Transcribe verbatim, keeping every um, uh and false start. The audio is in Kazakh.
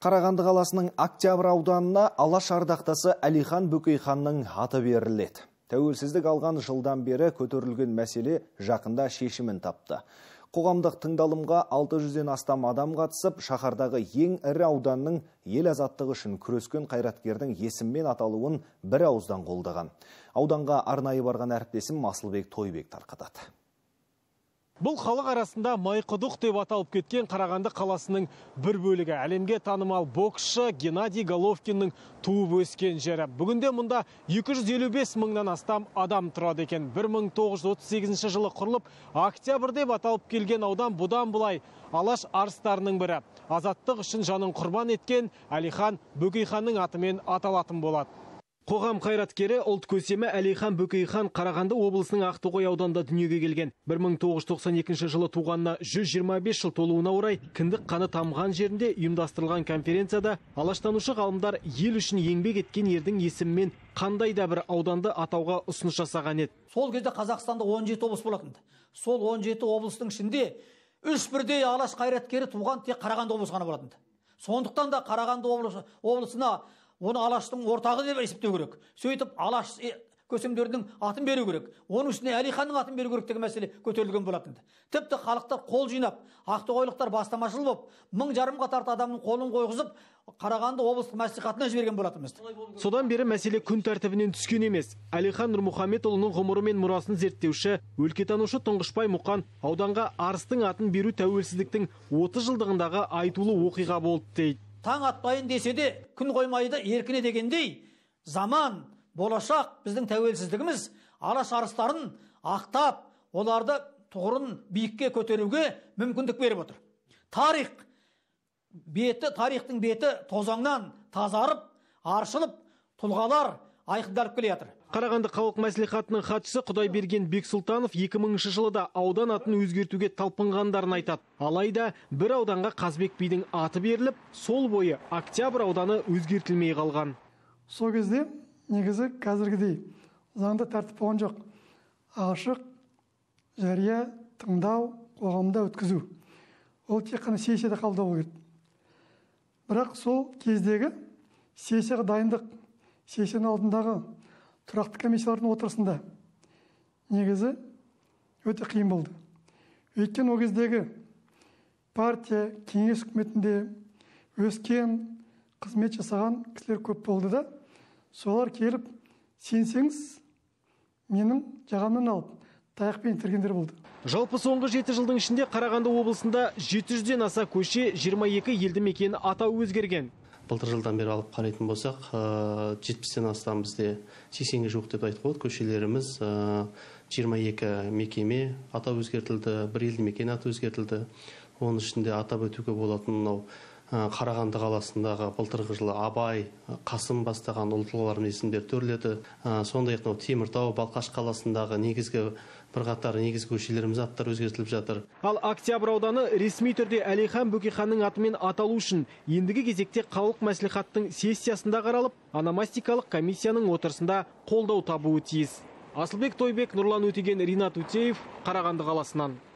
Қарағанды қаласының Октябрь ауданына Алаш ардақтасы Әлихан Бөкейханның аты беріледі. Тәуелсіздік алған жылдан бері көтерілген мәселе жақында шешімін тапты. Қоғамдық тыңдалымға алты жүзден астам адам қатысып, шаһардағы ең ірі ауданның ел азаттығы үшін күрескен қайраткердің есіммен аталуын бір ауыздан қолдаған. Ауданға арнайы барған әріптесім Масылбек Тойбек тарқатады. Бұл халық арасында майқұдық деп аталып кеткен Қарағанды қаласының бір бөлігі. Әлемге танымал боксшы Геннадий Головкиннің туып өскен жері. Бүгінде мұнда екі жүз елу бес мыңнан астам адам тұрады екен. бір мың тоғыз жүз отыз сегізінші жылы құрылып, Октябрь деп аталып келген аудан бұдан бұлай Алаш арыстарының бірі. Азаттық үшін жанын құрбан еткен Әлихан Бөкейханның атымен аталатын болады. Қоғам қайраткері, ұлт көсемі Әлихан Бөкейхан Қарағанды облысының Ақтоғай ауданында дүниеге келген. бір мың тоғыз жүз тоқсан екінші жылы туғанына жүз жиырма бес жыл толуына орай кіндік қаны тамған жерінде ұйымдастырылған конференцияда алаштанушы ғалымдар ел үшін еңбек еткен ердің есімімен қандай да бір ауданды атауға ұсыныс жасаған еді. Сол кезде Қазақстанда он жеті облыс болатын. Сол он жеті облыстың ішінде үш бірдей алаш қайраткері туған тек Қарағанды облысы ғана болатын. Сондықтан да Қарағанды облысына оны алаштың ортағы деп есептеу керек. Сөйтіп алаш көсемдердің атын беру керек. Оның үстіне Әлиханның атын беру керек деген мәселе көтерілген болатын. Тіпті халықтар қол жинап, ақтоғайлықтар бастамашыл болып, мың жарымға тарта адамның қолын қойғызып, Қарағанды облыстық мәслихатына жіберген болатынбыз. Содан бері мәселе күн тәртібінен түскен емес. Әлихан Нұрмұхамедұлының ғұмыры мен мұрасын зерттеуші, өлкетанушы Тұңғышбай Мұқан ауданға арыстың атын беру тәуелсіздіктің отыз жылдығындағы айтулы оқиға болды дейді. Таң атпайын десе де, күн қоймайды еркіне дегендей, заман, болашақ біздің тәуелсіздігіміз алаш арыстарын ақтап, оларды тұғырын биікке көтеруге мүмкіндік беріп отыр. Тарих беті, тарихтың беті тозаңнан тазарып, аршылып, тұлғалар айқындалып келе жатыр. Қарағанды халық мәслихатының хатшысы Құдайберген Бексұлтанов екі мыңыншы жылда аудан атын өзгертуге талпынғандарын айтады. Алайда бір ауданға Қазбек бидің аты беріліп, сол бойы Октябрь ауданы өзгертілмей қалған. Сол кезде негізі қазіргідей заңда тәртіп болған жоқ. Ашық, жария, тыңдау, қоғамда өткізу. Ол тек қана сессияда қабылдау керек. Бірақ сол кездегі сессияға дайындық, сессияның алдындағы тұрақты комиссиялардың отырысында негізі өте қиын болды. Өйткені ол кездегі партия, кеңес үкіметінде өскен, қызмет жасаған кісілер көп болды да, солар келіп, сенсеңіз, менің жағамнан алып, таяқпен тіргендер болды. Жалпы соңғы жеті жылдың ішінде Қарағанды облысында жеті жүзден аса көше, жиырма екі елді мекен атау өзгерген. Былтыр жылдан бері алып қарайтын болсақ, жетпістен астам бізде сексенге жуық деп айтып болады. Көшелеріміз жиырма екі мекеме атау өзгертілді, бір елді мекен аты өзгертілді. Оның ішінде атап өтуге болатын мынау Қарағанды қаласындағы былтырғы жылы Абай, Қасым бастаған ұлы тұлғалардың есімдері төрленді. Сондай-ақ Теміртау, Балқаш қаласындағы негізгі бірқатар негізгі көшелеріміз аттар өзгертіліп жатыр. Ал Октябрь ауданы ресми түрде Әлихан Бөкейханның атымен аталу үшін ендігі кезекте қалалық мәслихаттың сессиясында қаралып, ономастикалық комиссияның отырысында қолдау табуы тиіс. Асылбек Тойбек, Нұрлан Өтеген, Ринат Утеев, Қарағанды қаласынан.